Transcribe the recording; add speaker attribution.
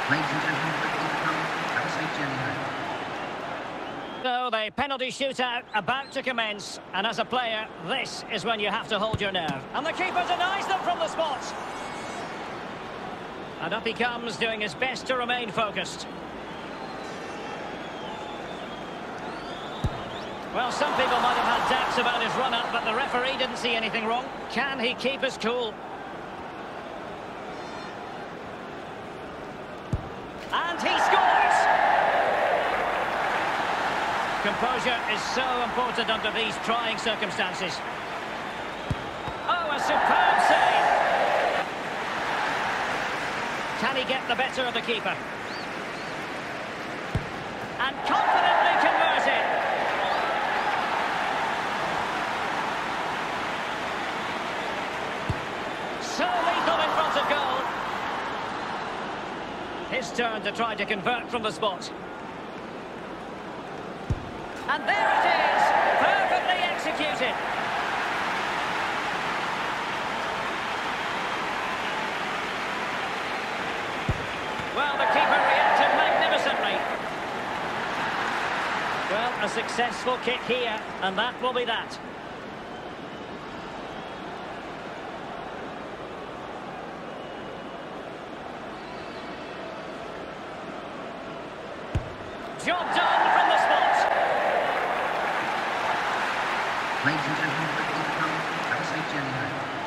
Speaker 1: Ladies and gentlemen, please come. Have a safe journey home.
Speaker 2: So the penalty shootout about to commence, and as a player, this is when you have to hold your nerve. And the keeper denies them from the spot. And up he comes, doing his best to remain focused. Well, some people might have had doubts about his run-up, but the referee didn't see anything wrong. Can he keep his cool? And he scores! Composure is so important under these trying circumstances. Oh, a superb save! Can he get the better of the keeper? And confidently converted! So lethal in front of goal. His turn to try to convert from the spot. And there it is, perfectly executed. Well, the keeper reacted magnificently. Well, a successful kick here, and that will be that. Job done from the spot.
Speaker 1: Ladies and gentlemen, please come. Have a safe journey home.